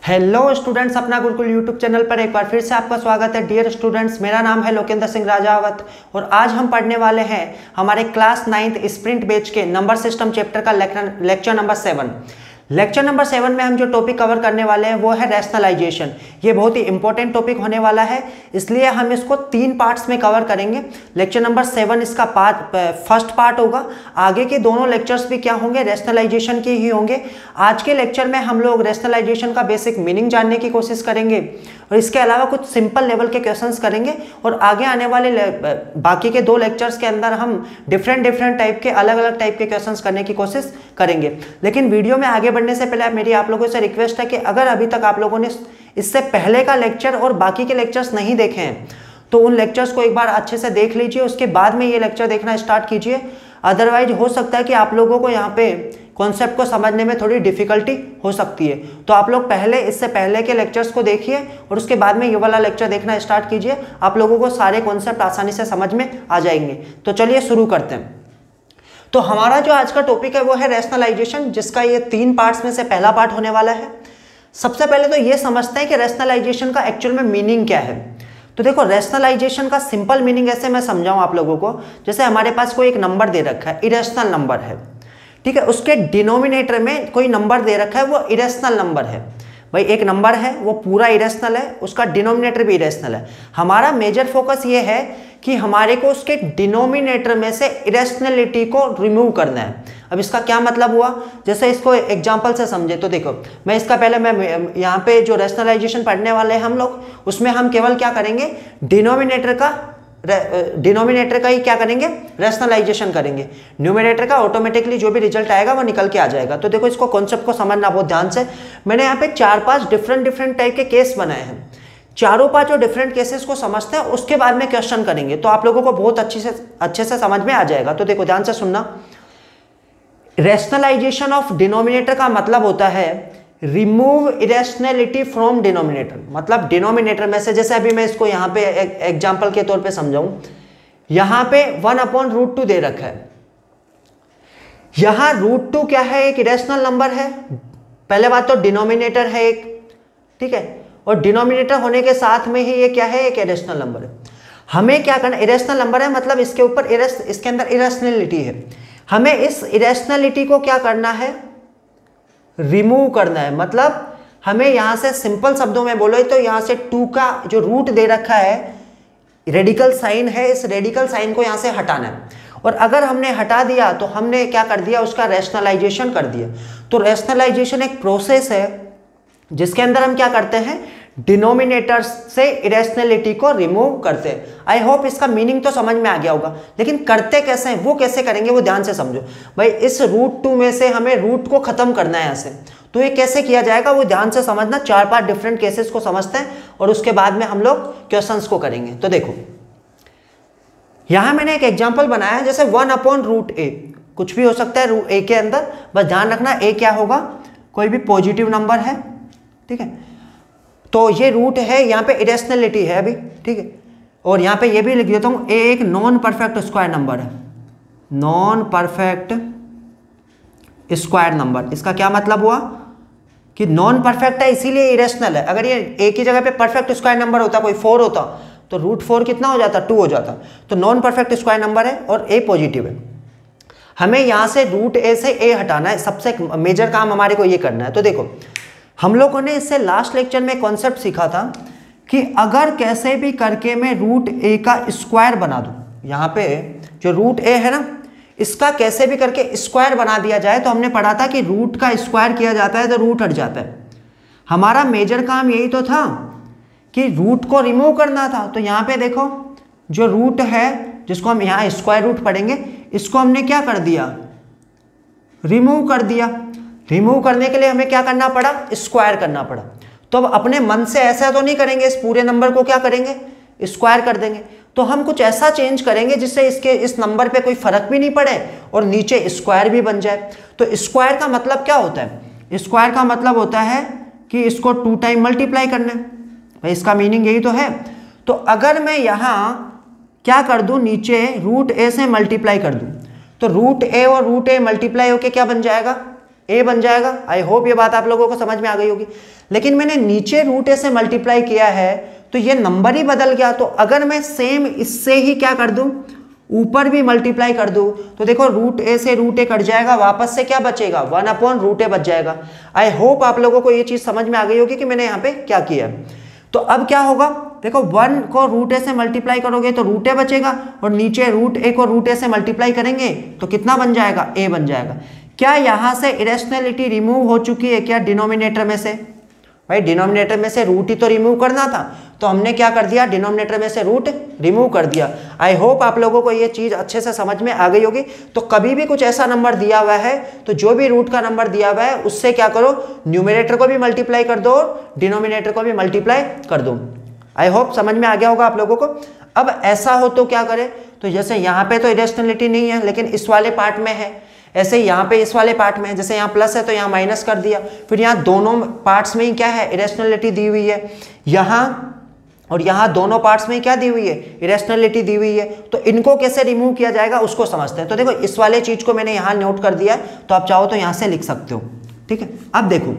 Hello students, अपना Gurukul YouTube channel पर एक बार फिर से आपका स्वागत है। डियर स्टूडेंट्स, मेरा नाम है लोकेंद्र सिंह राजावत और आज हम पढ़ने वाले हैं हमारे क्लास 9th स्प्रिंट बैच के नंबर सिस्टम चैप्टर का लेक्चर नंबर 7। लेक्चर नंबर 7 में हम जो टॉपिक कवर करने वाले हैं वो है रैशनलाइजेशन। ये बहुत ही इंपॉर्टेंट टॉपिक होने वाला है, इसलिए हम इसको 3 पार्ट्स में कवर करेंगे। लेक्चर नंबर 7 इसका फर्स्ट पार्ट होगा। आगे के दोनों लेक्चर्स भी क्या होंगे, रैशनलाइजेशन के ही होंगे। आज के लेक्चर में हम लोग रैशनलाइजेशन का बेसिक मीनिंग जानने की कोशिश करेंगे और इसके अलावा कुछ सिंपल लेवल के क्वेश्चंस करेंगे। और आगे आने वाले बाकी के 2 लेक्चर्स के अंदर हम डिफरेंट टाइप के अलग अलग टाइप के क्वेश्चंस करने की कोशिश करेंगे। लेकिन वीडियो में आगे बढ़ने से पहले मेरी आप लोगों से रिक्वेस्ट है कि अगर अभी तक आप लोगों ने इससे पहले का लेक्चर और बाकी के लेक्चर्स नहीं देखे हैं तो उन लेक्चर्स को एक बार अच्छे से देख लीजिए, उसके बाद में ये लेक्चर देखना स्टार्ट कीजिए। अदरवाइज हो सकता है कि आप लोगों को यहाँ पे कॉन्सेप्ट को समझने में थोड़ी डिफिकल्टी हो सकती है। तो आप लोग इससे पहले के लेक्चर्स को देखिए और उसके बाद में ये वाला लेक्चर देखना स्टार्ट कीजिए। आप लोगों को सारे कॉन्सेप्ट आसानी से समझ में आ जाएंगे। तो चलिए शुरू करते हैं। तो हमारा जो आज का टॉपिक है वो है रैशनलाइजेशन, जिसका ये 3 पार्ट्स में से पहला पार्ट होने वाला है। सबसे पहले तो ये समझते हैं कि रैशनलाइजेशन का एक्चुअल में मीनिंग क्या है। तो देखो, रैशनलाइजेशन का सिंपल मीनिंग ऐसे मैं समझाऊं आप लोगों को, जैसे हमारे पास कोई एक नंबर दे रखा है, इरेशनल नंबर है, ठीक है। उसके डिनोमिनेटर में कोई नंबर दे रखा है, वो इरेशनल नंबर है। भाई एक नंबर है वो पूरा इरेशनल है, उसका डिनोमिनेटर भी इरेशनल है। हमारा मेजर फोकस ये है कि हमारे को उसके डिनोमिनेटर में से इरेशनलिटी को रिमूव करना है। अब इसका क्या मतलब हुआ, जैसे इसको एग्जांपल से समझे तो देखो, मैं इसका पहले मैं यहाँ पे जो रैशनलाइजेशन पढ़ने वाले हैं हम लोग, उसमें हम केवल क्या करेंगे, डिनोमिनेटर का ही क्या करेंगे, रैशनलाइजेशन करेंगे। न्यूमरेटर का ऑटोमेटिकली जो भी रिजल्ट आएगा वो निकल के आ जाएगा। तो देखो, इसको कॉन्सेप्ट को समझना बहुत ध्यान से। मैंने यहाँ पे 4-5 डिफरेंट टाइप के केस बनाए हैं। चारों 5 डिफरेंट केसेस को समझते हैं, उसके बाद में क्वेश्चन करेंगे, तो आप लोगों को बहुत अच्छे से समझ में आ जाएगा। तो देखो ध्यान से सुनना। रैशनलाइजेशन ऑफ डिनोमिनेटर का मतलब होता है रिमूव इरेशनलिटी फ्रॉम डिनोमिनेटर। मतलब डिनोमिनेटर में से, जैसे अभी मैं इसको यहाँ पे एग्जांपल के तौर पे समझाऊं, यहाँ पे 1/√2 दे रखा है। यहाँ √2 क्या है, एक इरेशनल नंबर है। पहले बात तो डिनोमिनेटर है एक, ठीक है, और डिनोमिनेटर होने के साथ में ही ये क्या है, एक इरेशनल नंबर है। हमें क्या करना, इरेशनल नंबर है मतलब इसके ऊपर इसके अंदर इरेशनलिटी है। हमें इस इरेशनलिटी को क्या करना है, रिमूव करना है। मतलब हमें यहां से सिंपल शब्दों में बोलो तो यहां से 2 का जो रूट दे रखा है, रेडिकल साइन है, इस रेडिकल साइन को यहां से हटाना है। और अगर हमने हटा दिया तो हमने क्या कर दिया, उसका रैशनलाइजेशन कर दिया। तो रैशनलाइजेशन एक प्रोसेस है जिसके अंदर हम क्या करते हैं, डिनोमिनेटर से इरेशनलिटी को रिमूव करते हैं। आई होप इसका मीनिंग तो समझ में आ गया होगा, लेकिन करते कैसे हैं, वो कैसे करेंगे वो ध्यान से समझो। भाई इस √2 में से हमें रूट को खत्म करना है यहाँ से, तो ये कैसे किया जाएगा वो ध्यान से समझना। 4-5 डिफरेंट केसेस को समझते हैं और उसके बाद में हम लोग क्वेश्चंस को करेंगे। तो देखो, यहां मैंने एक एग्जाम्पल बनाया है, जैसे 1/√a, कुछ भी हो सकता है a के अंदर। बस ध्यान रखना a क्या होगा, कोई भी पॉजिटिव नंबर है, ठीक है। तो ये रूट है, यहाँ पे इरेशनलिटी है अभी, ठीक है। और यहाँ पे ये भी लिख देता हूँ, a एक नॉन परफेक्ट स्क्वायर नंबर है, नॉन परफेक्ट स्क्वायर नंबर। इसका क्या मतलब हुआ कि नॉन परफेक्ट है इसीलिए इरेशनल है। अगर ये a की जगह पे परफेक्ट स्क्वायर नंबर होता, कोई 4 होता, तो √4 कितना हो जाता, 2 हो जाता। तो नॉन परफेक्ट स्क्वायर नंबर है और a पॉजिटिव है। हमें यहाँ से √a से a हटाना है, सबसे मेजर काम हमारे को ये करना है। तो देखो, हम लोगों ने इससे लास्ट लेक्चर में कॉन्सेप्ट सीखा था कि अगर कैसे भी करके मैं √a का स्क्वायर बना दूं, यहाँ पे जो √a है ना, इसका कैसे भी करके स्क्वायर बना दिया जाए, तो हमने पढ़ा था कि रूट का स्क्वायर किया जाता है तो रूट हट जाता है। हमारा मेजर काम यही तो था कि रूट को रिमूव करना था। तो यहाँ पे देखो, जो रूट है जिसको हम यहाँ स्क्वायर रूट पढ़ेंगे, इसको हमने क्या कर दिया, रिमूव कर दिया। रिमूव करने के लिए हमें क्या करना पड़ा, स्क्वायर करना पड़ा। तो अब अपने मन से ऐसा तो नहीं करेंगे, इस पूरे नंबर को क्या करेंगे, स्क्वायर कर देंगे। तो हम कुछ ऐसा चेंज करेंगे जिससे इस नंबर पे कोई फर्क भी नहीं पड़े और नीचे स्क्वायर भी बन जाए। तो स्क्वायर का मतलब क्या होता है, स्क्वायर का मतलब होता है कि इसको 2 टाइम मल्टीप्लाई करना है। भाई इसका मीनिंग यही तो है। तो अगर मैं यहाँ क्या कर दूं, नीचे √a से मल्टीप्लाई कर दूं, तो √a और √a मल्टीप्लाई होके क्या बन जाएगा, ए बन जाएगा। आई होप ये बात आप लोगों को समझ में आ गई होगी। लेकिन मैंने नीचे रूट ए से मल्टीप्लाई किया है तो ये नंबर ही बदल गया। तो अगर मैं सेम इससे ही क्या कर दूं, ऊपर भी मल्टीप्लाई कर दूं, तो देखो रूट ए से रूट ए कट जाएगा, वापस से क्या बचेगा, 1/√a बच जाएगा। आई होप आप लोगों को ये चीज समझ में आ गई होगी कि मैंने यहाँ पे क्या किया। तो अब क्या होगा, देखो 1 को रूट ए से मल्टीप्लाई करोगे तो रूट ए बचेगा, और नीचे रूट ए को रूट ए से मल्टीप्लाई करेंगे तो कितना बन जाएगा, ए बन जाएगा। क्या यहाँ से इरेशनैलिटी रिमूव हो चुकी है क्या डिनोमिनेटर में से? भाई डिनोमिनेटर में से रूट ही तो रिमूव करना था, तो हमने क्या कर दिया, डिनोमिनेटर में से रूट रिमूव कर दिया। आई होप आप लोगों को ये चीज अच्छे से समझ में आ गई होगी। तो कभी भी कुछ ऐसा नंबर दिया हुआ है तो जो भी रूट का नंबर दिया हुआ है उससे क्या करो, न्यूमरेटर को भी मल्टीप्लाई कर दो और डिनोमिनेटर को भी मल्टीप्लाई कर दो। आई होप समझ में आ गया होगा आप लोगों को। अब ऐसा हो तो क्या करें, तो जैसे यहाँ पे तो इरेशनैलिटी नहीं है लेकिन इस वाले पार्ट में है, ऐसे ही यहाँ पे इस वाले पार्ट में, जैसे यहाँ प्लस है तो यहाँ माइनस कर दिया, फिर यहाँ दोनों पार्ट्स में ही क्या है, इरेशनैलिटी दी हुई है, यहाँ और यहाँ दोनों पार्ट्स में क्या दी हुई है, इरेशनैलिटी दी हुई है। तो इनको कैसे रिमूव किया जाएगा उसको समझते हैं। तो देखो इस वाले चीज को मैंने यहाँ नोट कर दिया, तो आप चाहो तो यहाँ से लिख सकते हो, ठीक है। अब देखो,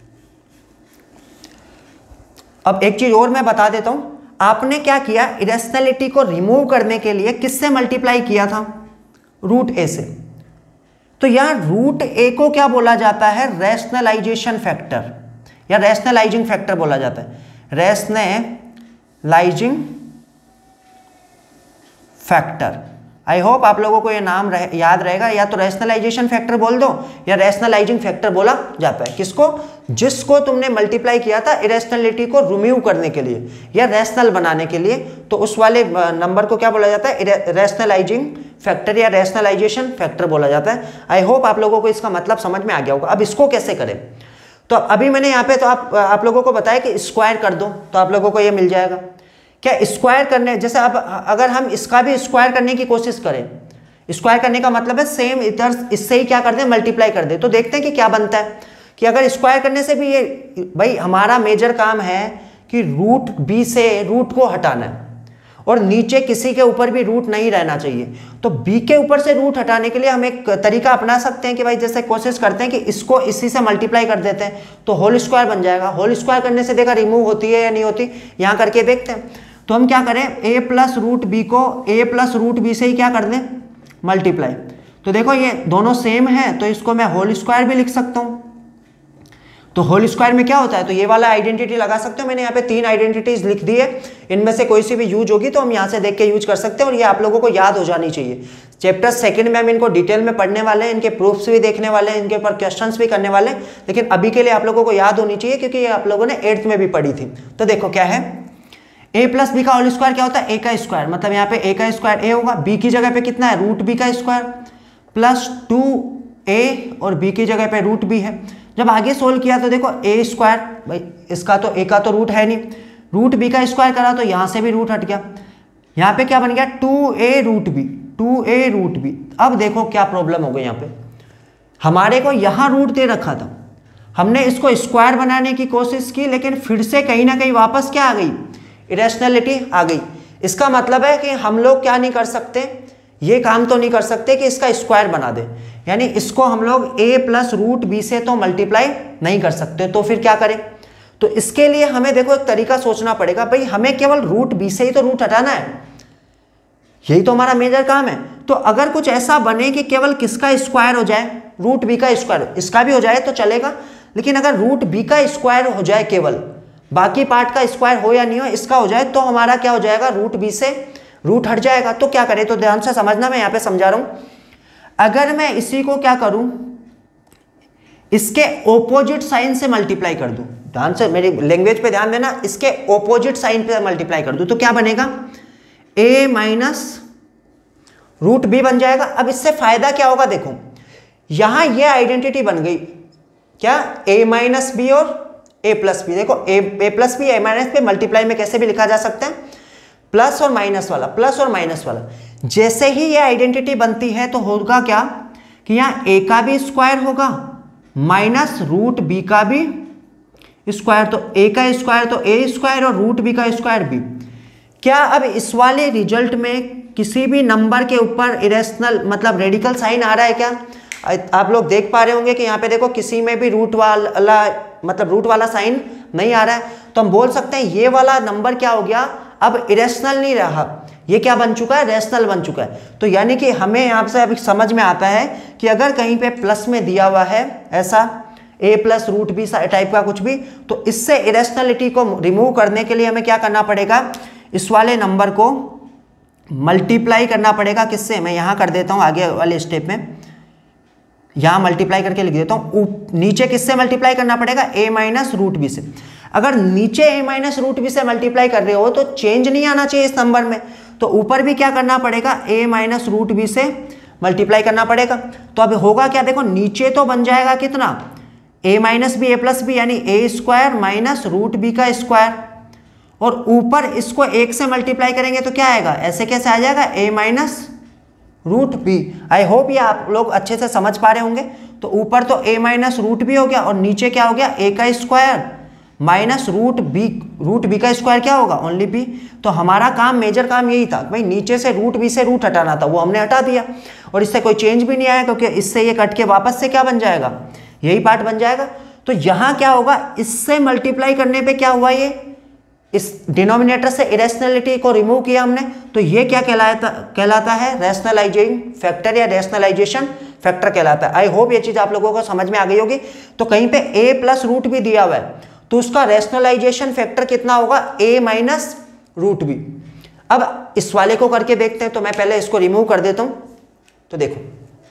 अब एक चीज और मैं बता देता हूं, आपने क्या किया, इरेशनैलिटी को रिमूव करने के लिए किससे मल्टीप्लाई किया था, रूट ए से। तो यहां रूट ए को क्या बोला जाता है, रैशनलाइजेशन फैक्टर या रैशनलाइजिंग फैक्टर बोला जाता है, रैशनलाइजिंग फैक्टर। आई होप आप लोगों को ये नाम याद रहेगा, या तो रैशनलाइजेशन फैक्टर बोल दो या रैशनलाइजिंग फैक्टर बोला जाता है। किसको, जिसको तुमने मल्टीप्लाई किया था इरेशनैलिटी को रिमूव करने के लिए या रैशनल बनाने के लिए, तो उस वाले नंबर को क्या बोला जाता है, रैशनलाइजिंग फैक्टर या रैशनलाइजेशन फैक्टर बोला जाता है। आई होप आप लोगों को इसका मतलब समझ में आ गया होगा। अब इसको कैसे करें, तो अभी मैंने यहाँ पे तो आप लोगों को बताया कि स्क्वायर कर दो तो आप लोगों को ये मिल जाएगा। क्या स्क्वायर करने, जैसे अब अगर हम इसका भी स्क्वायर करने की कोशिश करें, स्क्वायर करने का मतलब है सेम इधर इससे ही क्या कर दें, मल्टीप्लाई कर दें, तो देखते हैं कि क्या बनता है। कि अगर स्क्वायर करने से भी ये, भाई हमारा मेजर काम है कि रूट बी से रूट को हटाना है और नीचे किसी के ऊपर भी रूट नहीं रहना चाहिए। तो बी के ऊपर से रूट हटाने के लिए हम एक तरीका अपना सकते हैं कि भाई जैसे कोशिश करते हैं कि इसको इसी से मल्टीप्लाई कर देते हैं तो होल स्क्वायर बन जाएगा। होल स्क्वायर करने से देखा रिमूव होती है या नहीं होती, यहाँ करके देखते हैं। तो हम क्या करें, a प्लस रूट बी को a प्लस रूट बी से ही क्या कर दें, मल्टीप्लाई। तो देखो ये दोनों सेम है तो इसको मैं होल स्क्वायर भी लिख सकता हूँ। तो होल स्क्वायर में क्या होता है, तो ये वाला आइडेंटिटी लगा सकते हो। मैंने यहाँ पे 3 आइडेंटिटीज लिख दी है, इनमें से कोई सी भी यूज होगी तो हम यहाँ से देख के यूज कर सकते हैं, और ये आप लोगों को याद हो जानी चाहिए। चैप्टर 2 में हम इनको डिटेल में पढ़ने वाले हैं, इनके प्रूफ्स भी देखने वाले हैं, इनके ऊपर क्वेश्चंस भी करने वाले हैं, लेकिन अभी के लिए आप लोगों को याद होनी चाहिए क्योंकि ये आप लोगों ने 8th में भी पढ़ी थी। तो देखो क्या है, a प्लस बी का होल स्क्वायर क्या होता है, a का स्क्वायर, मतलब यहाँ पे a का स्क्वायर a होगा, b की जगह पे कितना है, रूट b का स्क्वायर प्लस 2a और b की जगह पे रूट b है। जब आगे सोल्व किया तो देखो a स्क्वायर, भाई इसका तो a का तो रूट है नहीं, रूट b का स्क्वायर करा तो यहाँ से भी रूट हट गया, यहाँ पे क्या बन गया 2a root b, 2a root b। अब देखो क्या प्रॉब्लम हो गई, यहाँ पे हमारे को यहाँ रूट दे रखा था, हमने इसको स्क्वायर बनाने की कोशिश की लेकिन फिर से कहीं ना कहीं वापस क्या आ गई, इरेशनैलिटी आ गई। इसका मतलब है कि हम लोग क्या नहीं कर सकते, ये काम तो नहीं कर सकते कि इसका स्क्वायर बना दे, यानी इसको हम लोग a प्लस रूट बी से तो मल्टीप्लाई नहीं कर सकते। तो फिर क्या करें, तो इसके लिए हमें देखो एक तरीका सोचना पड़ेगा। भाई हमें केवल रूट बी से ही तो रूट हटाना है, यही तो हमारा मेजर काम है। तो अगर कुछ ऐसा बने कि केवल किसका स्क्वायर हो जाए, रूट बी का स्क्वायर, इसका भी हो जाए तो चलेगा, लेकिन अगर रूट बी का स्क्वायर हो जाए केवल, बाकी पार्ट का स्क्वायर हो या नहीं हो इसका हो जाए, तो हमारा क्या हो जाएगा, रूट बी से रूट हट जाएगा। तो क्या करें, तो ध्यान से समझना, मैं यहाँ पे समझा रहा हूं। अगर मैं इसी को क्या करूं, इसके ऑपोजिट साइन से मल्टीप्लाई कर दूं, ध्यान से मेरी लैंग्वेज पे ध्यान देना, इसके ऑपोजिट साइन पे मल्टीप्लाई कर दूं तो क्या बनेगा, a माइनस रूट बी बन जाएगा। अब इससे फायदा क्या होगा, देखो यहां ये आइडेंटिटी बन गई क्या, a माइनस बी और a प्लस बी। देखो a plus B a minus b multiply में कैसे भी लिखा जा सकता है, प्लस और माइनस वाला, प्लस और माइनस वाला। जैसे ही ये आइडेंटिटी बनती है तो होगा क्या कि यहाँ a का भी स्क्वायर होगा माइनस रूट b का भी स्क्वायर, तो a का स्क्वायर तो a स्क्वायर और रूट b का स्क्वायर b। क्या अब इस वाले रिजल्ट में किसी भी नंबर के ऊपर इरेशनल मतलब रेडिकल साइन आ रहा है क्या, आप लोग देख पा रहे होंगे कि यहाँ पे देखो किसी में भी रूट वाला मतलब रूट वाला साइन नहीं आ रहा है, तो हम बोल सकते हैं ये वाला नंबर क्या हो गया, अब इरेशनल नहीं रहा, ये क्या बन चुका है, रैशनल बन चुका है। तो यानी कि हमें यहाँ से अभी समझ में आता है कि अगर कहीं पे प्लस में दिया हुआ है ऐसा a plus root b type का कुछ भी, तो इससे इरेशनलिटी को रिमूव करने के लिए हमें क्या करना पड़ेगा, इस वाले नंबर को मल्टीप्लाई करना पड़ेगा। किससे, मैं यहाँ कर देता हूँ आगे वाले स्टेप में, यहाँ मल्टीप्लाई करके लिख देता हूँ। नीचे किससे मल्टीप्लाई करना पड़ेगा, a माइनस रूट बी से। अगर नीचे a माइनस रूट बी से मल्टीप्लाई कर रहे हो तो चेंज नहीं आना चाहिए इस नंबर में, तो ऊपर भी क्या करना पड़ेगा, a माइनस रूट बी से मल्टीप्लाई करना पड़ेगा। तो अब होगा क्या, देखो नीचे तो बन जाएगा कितना, a minus B a plus B, यानी a square minus root B का स्क्वायर, और ऊपर इसको 1 से मल्टीप्लाई करेंगे तो क्या आएगा, ऐसे कैसे आ जाएगा, a minus root B. I hope ये आप लोग अच्छे से समझ पा रहे होंगे। तो ऊपर तो a माइनस रूट बी हो गया और नीचे क्या हो गया, a का स्क्वायर माइनस रूट बी का स्क्वायर क्या होगा, ओनली बी। तो हमारा काम, मेजर काम यही था भाई, नीचे से रूट बी से रूट हटाना था, वो हमने हटा दिया और इससे कोई चेंज भी नहीं आया, क्योंकि इससे ये कट के वापस से क्या बन जाएगा, यही पार्ट बन जाएगा। तो यहाँ क्या होगा, इससे मल्टीप्लाई करने पे क्या हुआ, ये इस डिनोमिनेटर से इरेशनलिटी को रिमूव किया हमने, तो ये क्या कहलाता है, रैशनलाइजिंग फैक्टर या रैशनलाइजेशन फैक्टर कहलाता है। आई होप ये चीज आप लोगों को समझ में आ गई होगी। तो कहीं पे a प्लस रूट भी दिया हुआ है तो उसका रैशनलाइजेशन फैक्टर कितना होगा, a माइनस रूट बी। अब इस वाले को करके देखते हैं, तो मैं पहले इसको रिमूव कर देता हूं। तो देखो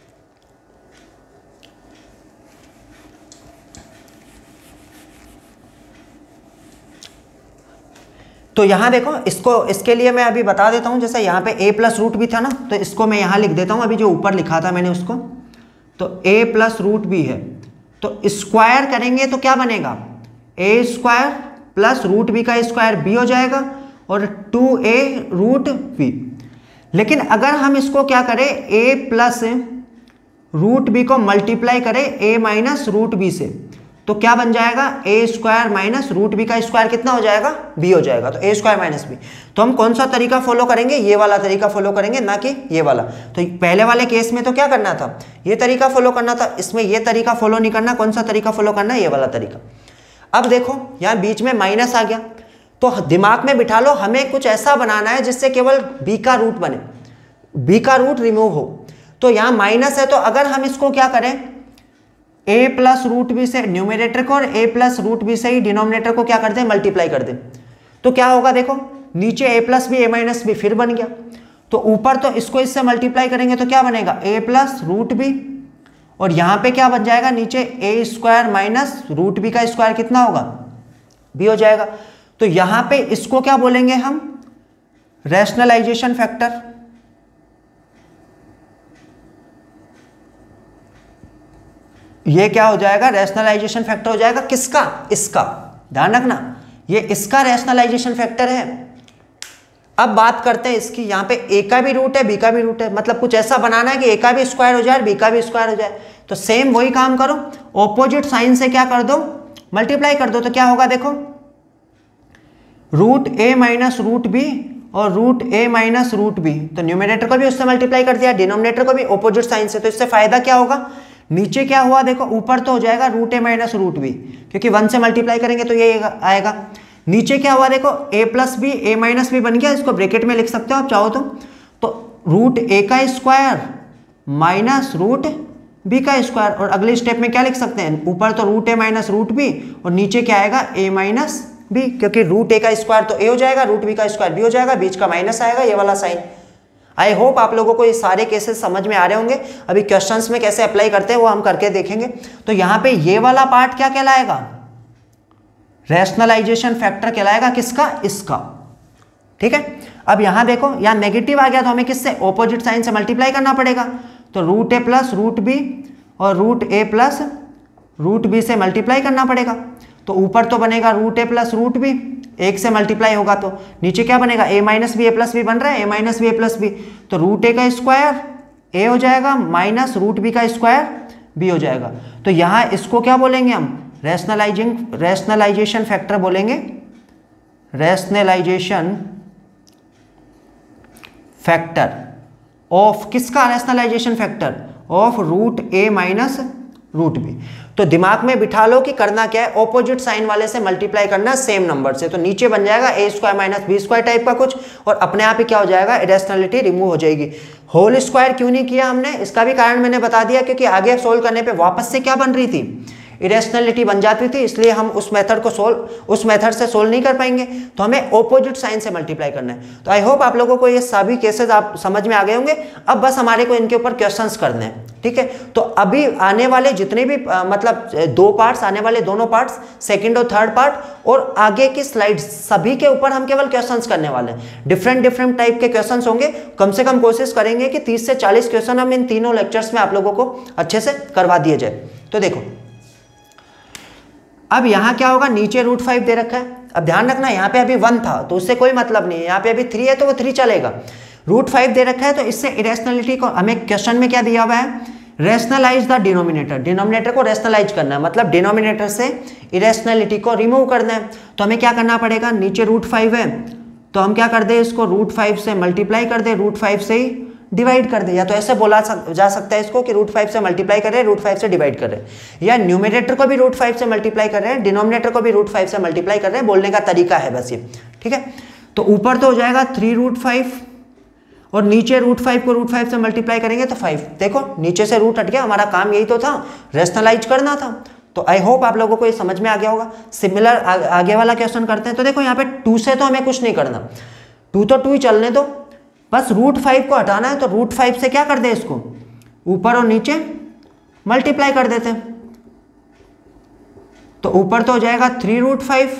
तो यहां देखो, इसके लिए मैं अभी बता देता हूं, जैसे यहां पे a प्लस रूट बी था ना, तो इसको मैं यहां लिख देता हूं, अभी जो ऊपर लिखा था मैंने उसको, तो a प्लस रूट बी है, तो स्क्वायर करेंगे तो क्या बनेगा, a square plus root B का स्क्वायर b हो जाएगा और 2a रूट b। लेकिन अगर हम इसको क्या करें, a प्लस रूट बी को मल्टीप्लाई करें a माइनस रूट बी से, तो क्या बन जाएगा, a square minus root B का स्क्वायर कितना हो जाएगा, b हो जाएगा। तो a स्क्वायर माइनस बी, तो हम कौन सा तरीका फॉलो करेंगे, ये वाला तरीका फॉलो करेंगे, ना कि ये वाला। तो पहले वाले केस में तो क्या करना था, ये तरीका फॉलो करना था, इसमें ये तरीका फॉलो नहीं करना। कौन सा तरीका फॉलो करना है, ये वाला तरीका। अब देखो यहाँ बीच में माइनस आ गया, तो दिमाग में बिठा लो, हमें कुछ ऐसा बनाना है जिससे केवल b का रूट बने, b का रूट रिमूव हो। तो यहाँ माइनस है, तो अगर हम इसको क्या करें, a प्लस रूट बी से न्यूमरेटर को और a प्लस रूट बी से ही डिनोमिनेटर को क्या कर दें, मल्टीप्लाई कर दें, तो क्या होगा, देखो नीचे a plus B a minus B फिर बन गया, तो ऊपर तो इसको इससे मल्टीप्लाई करेंगे तो क्या बनेगा, a प्लस रूट बी, और यहाँ पे क्या बन जाएगा, नीचे a square minus root B का स्क्वायर कितना होगा, b हो जाएगा। तो यहाँ पे इसको क्या बोलेंगे हम, रैशनलाइजेशन फैक्टर। ये क्या हो जाएगा, रैशनलाइजेशन फैक्टर हो जाएगा, किसका, इसका, ध्यान रखना ये इसका रैशनलाइजेशन फैक्टर है। अब बात करते हैं इसकी, यहाँ पे a का भी रूट है, b का भी रूट है, मतलब कुछ ऐसा बनाना है कि a का भी स्क्वायर हो जाए, b का भी स्क्वायर हो जाए। तो सेम वही काम करो, ऑपोजिट साइन से क्या कर दो, मल्टीप्लाई कर दो, तो क्या होगा, देखो root a minus root B और root a minus root B, तो न्यूमरेटर को भी उससे मल्टीप्लाई कर दिया, डिनोमिनेटर को भी ऑपोजिट साइन से। तो इससे फायदा क्या होगा, नीचे क्या हुआ, देखो ऊपर तो हो जाएगा root a minus root B, क्योंकि 1 से मल्टीप्लाई करेंगे तो ये आएगा। नीचे क्या हुआ, देखो a plus B a minus B बन गया, इसको ब्रैकेट में लिख सकते हो आप चाहो तो रूट a का स्क्वायर माइनस रूट b का स्क्वायर, और अगले स्टेप में क्या लिख सकते हैं, ऊपर तो root a minus root B और नीचे क्या आएगा, a माइनस बी, क्योंकि रूट a का स्क्वायर तो a हो जाएगा, रूट b का स्क्वायर b हो जाएगा, बीच का माइनस आएगा, ये वाला साइन। आई होप आप लोगों को ये सारे केसेस समझ में आ रहे होंगे। अभी क्वेश्चंस में कैसे अप्लाई करते हैं वो हम करके देखेंगे। तो यहाँ पे ये वाला पार्ट क्या कहलाएगा, रैशनलाइजेशन फैक्टर कहलाएगा, किसका, इसका, ठीक है। अब यहाँ देखो, यहाँ नेगेटिव आ गया तो हमें किससे, ऑपोजिट साइन से मल्टीप्लाई करना पड़ेगा। तो root a plus root B और root a plus root B से मल्टीप्लाई करना पड़ेगा। तो ऊपर तो बनेगा root a plus root B, 1 से मल्टीप्लाई होगा तो नीचे क्या बनेगा, a minus B a plus B बन रहा है, a minus B a plus B, तो रूट a का स्क्वायर a हो जाएगा माइनस रूट बी का स्क्वायर b हो जाएगा। तो यहाँ इसको क्या बोलेंगे हम, रैशनलाइजेशन फैक्टर बोलेंगे, रैशनलाइजेशन फैक्टर ऑफ, किसका rationalisation factor, of root A minus root B. तो दिमाग में बिठा लो कि करना क्या है, ऑपोजिट साइन वाले से मल्टीप्लाई करना सेम नंबर से। तो नीचे बन जाएगा A square minus B square type का कुछ, और अपने आप ही क्या हो जाएगा, इरेशनलिटी रिमूव हो जाएगी। होल स्क्वायर क्यों नहीं किया हमने, इसका भी कारण मैंने बता दिया, क्योंकि आगे सोल्व करने पे वापस से क्या बन रही थी, इरेशनलिटी बन जाती थी, इसलिए हम उस मेथड से सोल्व नहीं कर पाएंगे। तो हमें ऑपोजिट साइन से मल्टीप्लाई करना है। तो आई होप आप लोगों को ये सभी केसेस आप समझ में आ गए होंगे। अब बस हमारे को इनके ऊपर क्वेश्चंस करने हैं, ठीक है। तो अभी आने वाले जितने भी मतलब 2 पार्ट्स आने वाले, दोनों पार्ट्स सेकंड और थर्ड पार्ट और आगे की स्लाइड्स, सभी के ऊपर हम केवल क्वेश्चंस करने वाले हैं। डिफरेंट टाइप के क्वेश्चंस होंगे। कम से कम कोशिश करेंगे कि 30 से 40 क्वेश्चन हम इन तीनों लेक्चर्स में आप लोगों को अच्छे से करवा दिए जाए। तो देखो अब यहाँ क्या होगा, नीचे √5 दे रखा है। अब ध्यान रखना यहाँ पे अभी 1 था तो उससे कोई मतलब नहीं है, यहाँ पे अभी 3 है तो वो 3 चलेगा। √5 दे रखा है तो इससे इरेशनलिटी को, हमें क्वेश्चन में क्या दिया हुआ है, रेशनलाइज द डिनोमिनेटर, डिनोमिनेटर को रेशनलाइज करना है, मतलब डिनोमिनेटर से इरेशनलिटी को रिमूव करना है। तो हमें क्या करना पड़ेगा, नीचे √5 है तो हम क्या कर दे, इसको √5 से मल्टीप्लाई कर दे, √5 से ही डिवाइड कर दे, या तो ऐसे बोला जा सकता है इसको कि √5 से मल्टीप्लाई कर रहे हैं, √5 से डिवाइड कर रहे हैं, या न्यूमरेटर को भी √5 से मल्टीप्लाई कर रहे हैं, डिनोमिनेटर को भी √5 से मल्टीप्लाई कर रहे हैं। बोलने का तरीका है बस ये, ठीक है। तो ऊपर तो हो जाएगा 3√5 और नीचे √5 को √5 से मल्टीप्लाई करेंगे तो 5। देखो नीचे से रूट हट गया, हमारा काम यही तो था, रेशनलाइज करना था। तो आई होप आप लोगों को ये समझ में आ गया होगा। सिमिलर आगे वाला क्वेश्चन करते हैं। तो देखो यहाँ पे 2 से तो हमें कुछ नहीं करना, 2 तो 2 ही चलने दो, बस √5 को हटाना है। तो √5 से क्या कर दे, इसको ऊपर और नीचे मल्टीप्लाई कर देते हैं। तो ऊपर तो हो जाएगा 3√5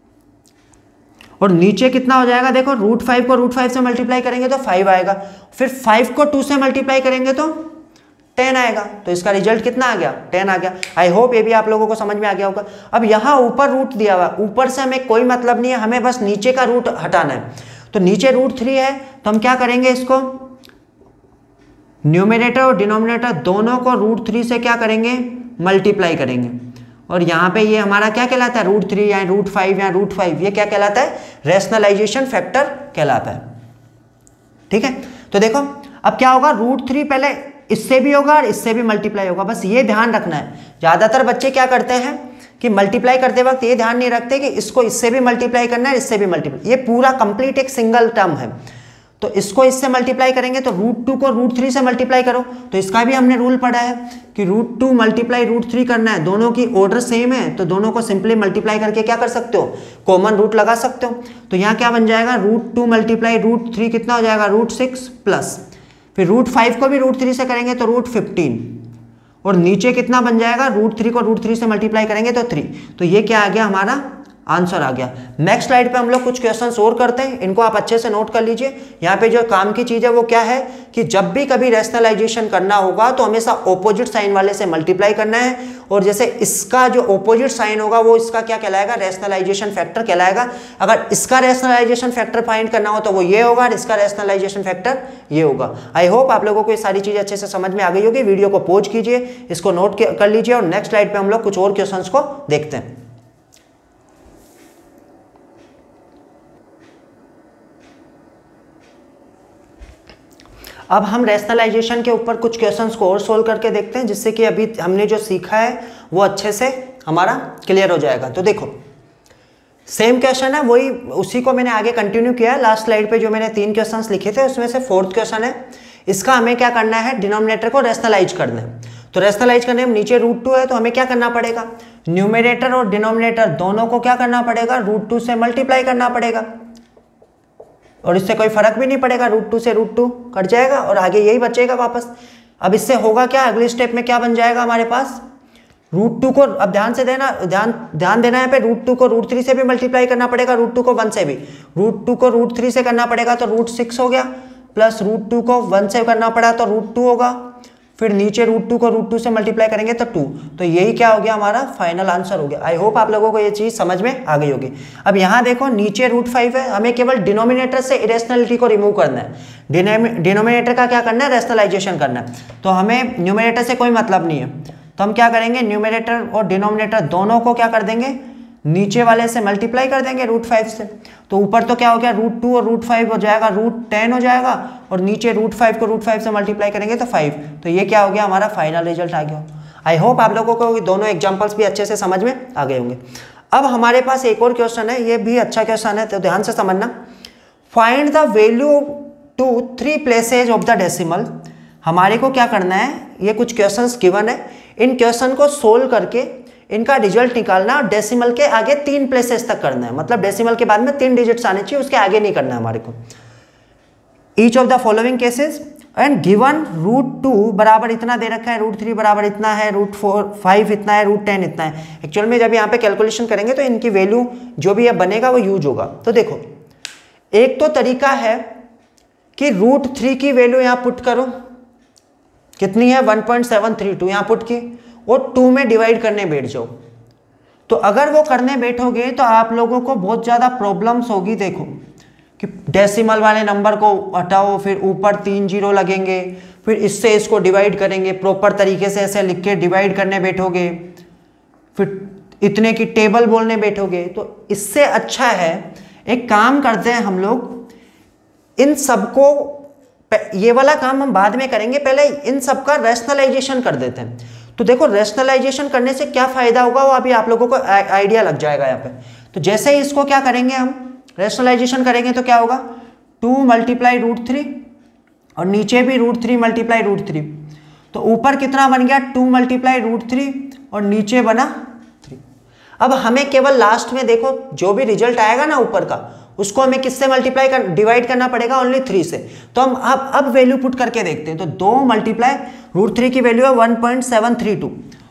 और नीचे कितना हो जाएगा, देखो √5 को √5 से मल्टीप्लाई करेंगे तो 5 आएगा, फिर 5 को 2 से मल्टीप्लाई करेंगे तो 10 आएगा। तो इसका रिजल्ट कितना आ गया, 10 आ गया। आई होप ये भी आप लोगों को समझ में आ गया होगा। अब यहाँ ऊपर रूट दिया हुआ, ऊपर से हमें कोई मतलब नहीं है, हमें बस नीचे का रूट हटाना है। तो नीचे √3 है तो हम क्या करेंगे, इसको न्यूमरेटर और डिनोमिनेटर दोनों को √3 से क्या करेंगे, मल्टीप्लाई करेंगे। और यहाँ पे ये हमारा क्या कहलाता है, √3 या √5 या √5, ये क्या कहलाता है, रेशनलाइजेशन फैक्टर कहलाता है, ठीक है। तो देखो अब क्या होगा, √3 पहले इससे भी होगा और इससे भी मल्टीप्लाई होगा। बस ये ध्यान रखना है, ज़्यादातर बच्चे क्या करते हैं कि मल्टीप्लाई करते वक्त ये ध्यान नहीं रखते कि इसको इससे भी मल्टीप्लाई करना है, इससे भी मल्टीप्लाई, ये पूरा कंप्लीट एक सिंगल टर्म है। तो इसको इससे मल्टीप्लाई करेंगे तो √2 को √3 से मल्टीप्लाई करो। तो इसका भी हमने रूल पढ़ा है कि √2 मल्टीप्लाई √3 करना है, दोनों की ऑर्डर सेम है तो दोनों को सिंपली मल्टीप्लाई करके क्या कर सकते हो, कॉमन रूट लगा सकते हो। तो यहाँ क्या बन जाएगा, √2 मल्टीप्लाई √3 कितना हो जाएगा, √6 प्लस फिर √5 को भी √3 से करेंगे तो √15 और नीचे कितना बन जाएगा, √3 को √3 से मल्टीप्लाई करेंगे तो 3। तो ये क्या आ गया, हमारा आंसर आ गया। नेक्स्ट स्लाइड पे हम लोग कुछ क्वेश्चंस और करते हैं, इनको आप अच्छे से नोट कर लीजिए। यहाँ पे जो काम की चीज़ है वो क्या है कि जब भी कभी रेशनलाइजेशन करना होगा तो हमेशा ऑपोजिट साइन वाले से मल्टीप्लाई करना है, और जैसे इसका जो ऑपोजिट साइन होगा वो इसका क्या कहलाएगा, रेशनलाइजेशन फैक्टर कहलाएगा। अगर इसका रेशनलाइजेशन फैक्टर फाइंड करना हो तो वो ये होगा और इसका रेशनलाइजेशन फैक्टर ये होगा। आई होप आप लोगों को ये सारी चीज़ें अच्छे से समझ में आ गई होगी। वीडियो को पॉज कीजिए, इसको नोट कर लीजिए और नेक्स्ट स्लाइड पर हम लोग कुछ और क्वेश्चंस को देखते हैं। अब हम रेशनलाइजेशन के ऊपर कुछ क्वेश्चंस को और सोल्व करके देखते हैं, जिससे कि अभी हमने जो सीखा है वो अच्छे से हमारा क्लियर हो जाएगा। तो देखो सेम क्वेश्चन है, वही उसी को मैंने आगे कंटिन्यू किया है। लास्ट स्लाइड पे जो मैंने 3 क्वेश्चंस लिखे थे उसमें से 4th क्वेश्चन है। इसका हमें क्या करना है, डिनोमिनेटर को रेशनलाइज करना है। तो रेशनलाइज करने में नीचे √2 है तो हमें क्या करना पड़ेगा, न्यूमरेटर और डिनोमिनेटर दोनों को क्या करना पड़ेगा, √2 से मल्टीप्लाई करना पड़ेगा। और इससे कोई फर्क भी नहीं पड़ेगा, √2 से √2 कट जाएगा और आगे यही बचेगा वापस। अब इससे होगा क्या, अगले स्टेप में क्या बन जाएगा हमारे पास, √2 को, अब ध्यान से देना, ध्यान देना है पे, √2 को √3 से भी मल्टीप्लाई करना पड़ेगा, √2 को 1 से भी, √2 को √3 से करना पड़ेगा तो √6 हो गया, प्लस √2 को 1 से करना पड़ा तो √2 होगा, फिर नीचे √2 को √2 से मल्टीप्लाई करेंगे तो 2। तो यही क्या हो गया, हमारा फाइनल आंसर हो गया। आई होप आप लोगों को ये चीज़ समझ में आ गई होगी। अब यहाँ देखो नीचे √5 है, हमें केवल डिनोमिनेटर से इरेशनलिटी को रिमूव करना है, डिनोमिनेटर का क्या करना है, रेशनलाइजेशन करना है। तो हमें न्यूमरेटर से कोई मतलब नहीं है, तो हम क्या करेंगे, न्यूमरेटर और डिनोमिनेटर दोनों को क्या कर देंगे, नीचे वाले से मल्टीप्लाई कर देंगे √5 से, तो ऊपर तो क्या हो गया √2 और √5 हो जाएगा, √10 हो जाएगा, और नीचे √5 को √5 से मल्टीप्लाई करेंगे तो 5। तो ये क्या हो गया हमारा फाइनल रिजल्ट आ गया। आई होप आप लोगों को दोनों एग्जाम्पल्स भी अच्छे से समझ में आ गए होंगे। अब हमारे पास एक और क्वेश्चन है, ये भी अच्छा क्वेश्चन है, तो ध्यान से समझना। Find the value to 3 places of the decimal. हमारे को क्या करना है, ये कुछ क्वेश्चंस गिवन है, इन क्वेश्चन को सोल्व करके इनका रिजल्ट निकालना और डेसिमल के आगे 3 प्लेसेस तक करना है, मतलब डेसिमल के बाद में 3 डिजिट्स आने चाहिए, उसके आगे नहीं करना है हमारे को। Each of the following cases and given √2 बराबर इतना दे रखा है, √3 बराबर इतना है, √5 इतना है, √10 इतना है। एक्चुअल में जब यहाँ पे कैलकुलेशन करेंगे तो इनकी वैल्यू जो भी बनेगा वो यूज होगा। तो देखो एक तो तरीका है कि √3 की वैल्यू यहाँ पुट करो, कितनी है 1.732 यहाँ पुट की, और 2 में डिवाइड करने बैठ जाओ। तो अगर वो करने बैठोगे तो आप लोगों को बहुत ज़्यादा प्रॉब्लम्स होगी। देखो कि डेसिमल वाले नंबर को हटाओ, फिर ऊपर 3 जीरो लगेंगे, फिर इससे इसको डिवाइड करेंगे, प्रॉपर तरीके से ऐसे लिख के डिवाइड करने बैठोगे, फिर इतने की टेबल बोलने बैठोगे। तो इससे अच्छा है एक काम करते हैं हम लोग, इन सबको, ये वाला काम हम बाद में करेंगे, पहले इन सब का रैशनलाइजेशन कर देते हैं। तो देखो रैशनलाइजेशन करने से क्या फायदा होगा वो अभी आप लोगों को आइडिया लग जाएगा यहाँ पे। तो जैसे ही इसको क्या करेंगे हम रैशनलाइजेशन करेंगे तो क्या होगा 2 मल्टीप्लाई √3 और नीचे भी √3 मल्टीप्लाई √3। तो ऊपर कितना बन गया 2 मल्टीप्लाई √3 और नीचे बना 3। अब हमें केवल लास्ट में देखो जो भी रिजल्ट आएगा ना ऊपर का, उसको हमें किससे मल्टीप्लाई कर डिवाइड करना पड़ेगा, ओनली 3 से। तो हम अब वैल्यू पुट करके देखते हैं। तो 2 मल्टीप्लाई √3 की वैल्यू है 1.732,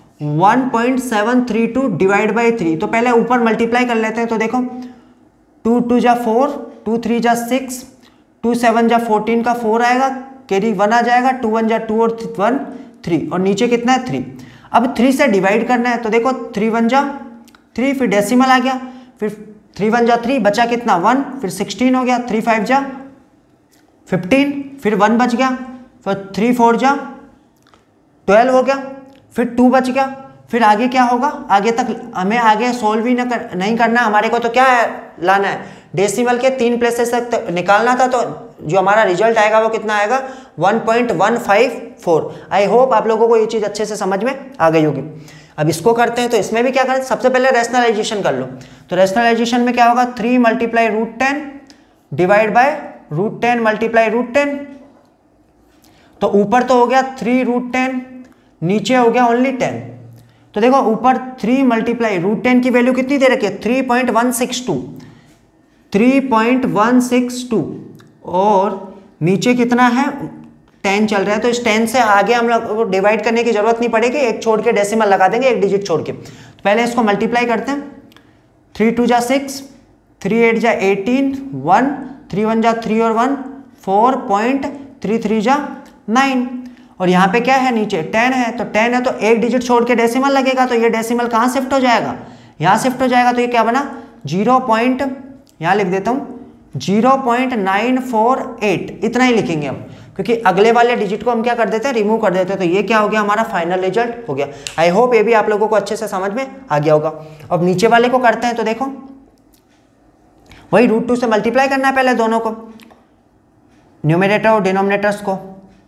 1.732 डिवाइड बाई 3। तो पहले ऊपर मल्टीप्लाई कर लेते हैं। तो देखो 2 2 जा 4, 2 3 जा 6, 2 7 जा 14 का 4 आएगा, कैरी 1 आ जाएगा, 2 1 जा 2 और 1 3, और नीचे कितना है 3। अब 3 से डिवाइड करना है। तो देखो 3 1 जा 3, फिर डेसिमल आ गया, फिर 3 1 जा 3, बचा कितना 1, फिर 16 हो गया, 3 5 जा 15, फिर 1 बच गया, फिर 3 4 जा 12 हो गया, फिर 2 बच गया। फिर आगे क्या होगा, आगे तक हमें आगे सोल्व ही नहीं करना, हमारे को तो क्या है लाना है डेसिमल के 3 प्लेसेस तक निकालना था। तो जो हमारा रिजल्ट आएगा वो कितना आएगा 1.154। आई होप आप लोगों को ये चीज़ अच्छे से समझ में आ गई होगी। अब इसको करते हैं। तो इसमें भी क्या करें, सबसे पहले रैशनलाइजेशन कर लो। तो रैशनलाइजेशन में क्या होगा 3 मल्टीप्लाई √10 डिवाइड बाय √10 मल्टीप्लाई √10। तो ऊपर तो हो गया 3 √10, नीचे हो गया ओनली 10। तो देखो ऊपर 3 मल्टीप्लाई √10 की वैल्यू कितनी दे रखी है 3.162, 3.162, और नीचे कितना है 10 चल रहा है। तो इस 10 से आगे हम लोग को डिवाइड करने की जरूरत नहीं पड़ेगी, एक छोड़ के डेसिमल लगा देंगे, एक डिजिट छोड़ के। तो पहले इसको मल्टीप्लाई करते हैं। 3 2 जा 6, 3 8 जा 18, 1 3 1 जा 3 और 1 4.33 जा 9, और यहाँ पे क्या है नीचे 10 है। तो 10 है तो एक डिजिट छोड़ के डेसिमल लगेगा। तो ये डेसिमल कहाँ शिफ्ट हो जाएगा, यहाँ शिफ्ट हो जाएगा। तो ये क्या बना 0. यहाँ लिख देता हूँ 0.948, इतना ही लिखेंगे हम, क्योंकि अगले वाले डिजिट को हम क्या कर देते हैं रिमूव कर देते हैं। तो ये क्या हो गया हमारा फाइनल रिजल्ट हो गया। आई होप ये भी आप लोगों को अच्छे से समझ में आ गया होगा। अब नीचे वाले को करते हैं। तो देखो वही √2 से मल्टीप्लाई करना है पहले दोनों को, न्यूमरेटर और डिनोमिनेटर्स को।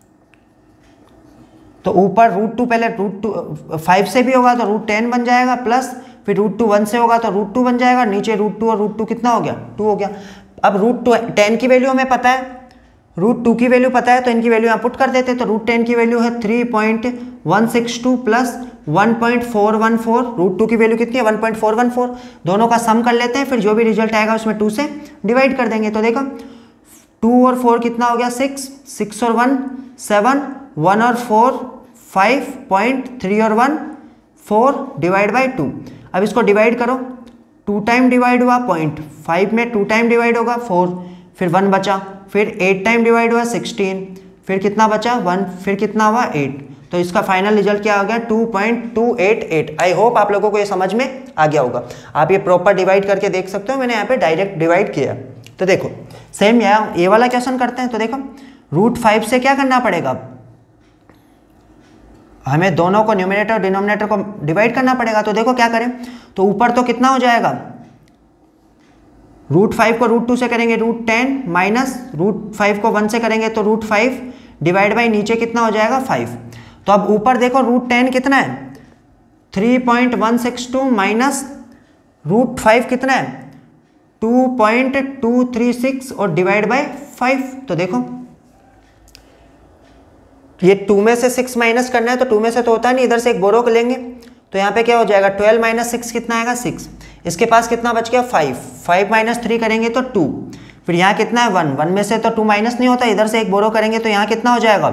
तो ऊपर √2 पहले √2 5 से भी होगा तो √10 बन जाएगा, प्लस फिर √2 1 से होगा तो √2 बन जाएगा, नीचे √2 और √2 कितना हो गया 2 हो गया। अब √10 की वैल्यू हमें पता है, √2 की वैल्यू पता है, तो इनकी वैल्यू यहाँ पुट कर देते हैं। तो √10 की वैल्यू है 3.162 प्लस 1.414, √2 की वैल्यू कितनी है 1.414। दोनों का सम कर लेते हैं, फिर जो भी रिजल्ट आएगा उसमें 2 से डिवाइड कर देंगे। तो देखो 2 और 4 कितना हो गया 6, 6 और 1 7, 1 और 4 5.3 और 1 4 डिवाइड बाई 2। अब इसको डिवाइड करो, 2 टाइम डिवाइड हुआ 0.5 में 2 टाइम डिवाइड होगा 4, फिर 1 बचा, फिर 8 टाइम डिवाइड हुआ 16, फिर कितना बचा 1, फिर कितना हुआ 8। तो इसका फाइनल रिजल्ट क्या हो गया 2.288। आई होप आप लोगों को ये समझ में आ गया होगा। आप ये प्रॉपर डिवाइड करके देख सकते हो, मैंने यहाँ पे डायरेक्ट डिवाइड किया। तो देखो सेम ये वाला क्वेश्चन करते हैं। तो देखो √5 से क्या करना पड़ेगा, हमें दोनों को न्यूमरेटर और डिनोमिनेटर को डिवाइड करना पड़ेगा। तो देखो क्या करें, तो ऊपर तो कितना हो जाएगा, √5 को √2 से करेंगे √10 माइनस √5 को 1 से करेंगे तो √5 डिवाइड बाई नीचे कितना हो जाएगा 5। तो अब ऊपर देखो √10 कितना है 3.162 माइनस √5 कितना है 2.236 और डिवाइड बाई 5। तो देखो ये 2 में से 6 माइनस करना है, तो 2 में से तो होता नहीं, इधर से एक बोरो लेंगे तो यहाँ पे क्या हो जाएगा 12 माइनस 6 कितना आएगा 6। इसके पास कितना बच गया 5 माइनस 3 करेंगे तो 2, फिर यहाँ कितना है 1 में से तो 2 माइनस नहीं होता, इधर से एक बोरो करेंगे तो यहाँ कितना हो जाएगा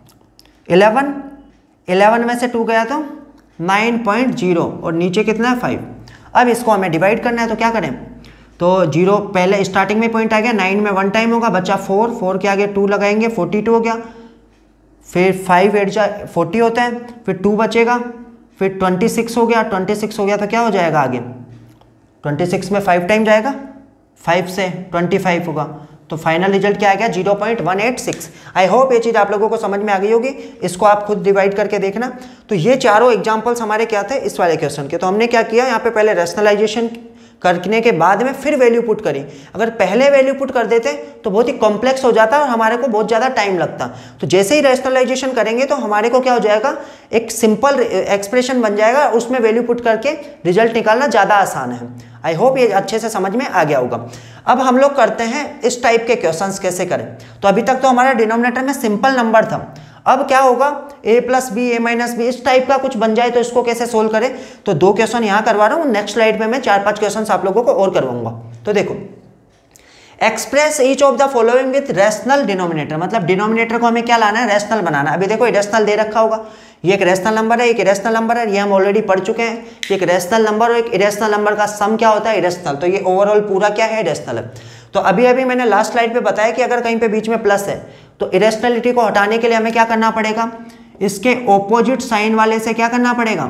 11 में से 2 गया तो 9.0 और नीचे कितना है 5। अब इसको हमें डिवाइड करना है, तो क्या करें, तो 0 पहले स्टार्टिंग में पॉइंट आ गया, 9 में 1 टाइम होगा, बचा 4 के आगे 2 लगाएंगे 42 हो गया, फिर 5 8 40 होता है, फिर 2 बचेगा, फिर 26 हो गया, 26 हो गया तो क्या हो जाएगा आगे 26 में 5 टाइम जाएगा, 5 से 25 होगा, तो फाइनल रिजल्ट क्या आ गया 0.186। आई होप ये चीज़ आप लोगों को समझ में आ गई होगी, इसको आप खुद डिवाइड करके देखना। तो ये चारों एग्जांपल्स हमारे क्या थे इस वाले क्वेश्चन के। तो हमने क्या किया, यहाँ पे पहले रैशनलाइजेशन करने के बाद में फिर वैल्यू पुट करी। अगर पहले वैल्यू पुट कर देते तो बहुत ही कॉम्प्लेक्स हो जाता और हमारे को बहुत ज़्यादा टाइम लगता। तो जैसे ही रैशनलाइजेशन करेंगे तो हमारे को क्या हो जाएगा, एक सिंपल एक्सप्रेशन बन जाएगा, उसमें वैल्यू पुट करके रिजल्ट निकालना ज़्यादा आसान है। आई होप ये अच्छे से समझ में आ गया होगा। अब हम लोग करते हैं इस टाइप के क्वेश्चंस कैसे करें। तो अभी तक तो हमारा डिनोमिनेटर में सिंपल नंबर था, अब क्या होगा a + b a - b इस टाइप का कुछ बन जाए तो इसको कैसे सोल्व करें। तो 2 क्वेश्चन यहाँ करवा रहा हूँ, नेक्स्ट स्लाइड पे मैं 4-5 क्वेश्चन आप लोगों को और करवाऊंगा। तो देखो, express each of the following with rational denominator, मतलब डिनोमिनेटर को हमें क्या लाना है, रैशनल बनाना है। अभी देखो इरेशनल दे रखा होगा, ये एक रैशनल नंबर है, एक इरेशनल नंबर है, ये हम ऑलरेडी पढ़ चुके हैं कि एक रैशनल नंबर और एक इरेशनल नंबर का सम क्या होता है, इरेशनल। तो ये ओवरऑल पूरा क्या है, इरेशनल है। तो अभी मैंने लास्ट स्लाइड पे बताया कि अगर कहीं पे बीच में प्लस है तो इरेशनलिटी को हटाने के लिए हमें क्या करना पड़ेगा, इसके ऑपोजिट साइन वाले से क्या करना पड़ेगा,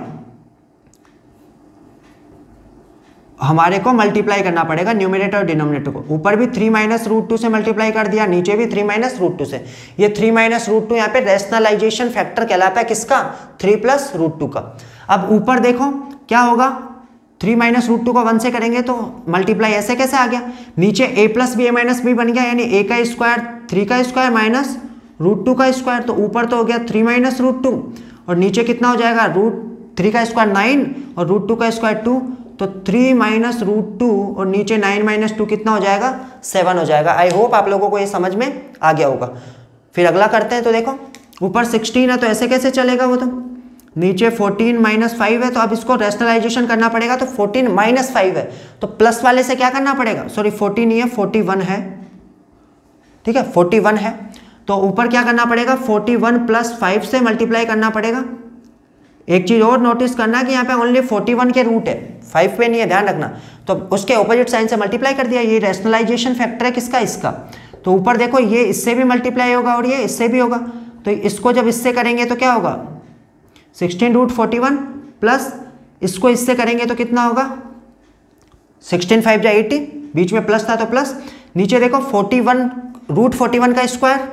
हमारे को मल्टीप्लाई करना पड़ेगा न्यूमरेटर और डिनोमिनेटर को। ऊपर भी 3 - √2 से मल्टीप्लाई कर दिया, नीचे भी 3 - √2 से। ये 3 - √2 यहाँ पे रैशनलाइजेशन फैक्टर कहलाता है, किसका, 3 + √2 का। अब ऊपर देखो क्या होगा, 3 - √2 को 1 से करेंगे तो मल्टीप्लाई ऐसे कैसे आ गया, नीचे a + b a - b बन गया, यानी a का स्क्वायर 3 का स्क्वायर माइनस √2 का स्क्वायर। तो ऊपर तो हो गया 3 - √2 और नीचे कितना हो जाएगा, √3 का स्क्वायर 9 और √2 का स्क्वायर 2, तो 3 - √2 और नीचे 9 - 2 कितना हो जाएगा, 7 हो जाएगा। आई होप आप लोगों को ये समझ में आ गया होगा। फिर अगला करते हैं। तो देखो ऊपर 16 है तो ऐसे कैसे चलेगा, वो तो नीचे 14 - 5 है, तो अब इसको रैशनलाइजेशन करना पड़ेगा। तो 14 - 5 है तो प्लस वाले से क्या करना पड़ेगा, सॉरी 14 नहीं है 41 है, ठीक है 41 है। तो ऊपर क्या करना पड़ेगा, 41 + 5 से मल्टीप्लाई करना पड़ेगा। एक चीज और नोटिस करना कि यहाँ पे ओनली 41 के रूट है, 5 पे नहीं है, ध्यान रखना। तो उसके ऑपोजिट साइन से मल्टीप्लाई कर दिया, ये रैशनलाइजेशन फैक्टर है किसका, इसका। तो ऊपर देखो ये इससे भी मल्टीप्लाई होगा और ये इससे भी होगा, तो इसको जब इससे करेंगे तो क्या होगा, 16√41 प्लस इसको इससे करेंगे तो कितना होगा, 16 5 = 80, बीच में प्लस था तो प्लस। नीचे देखो 41√41 का स्क्वायर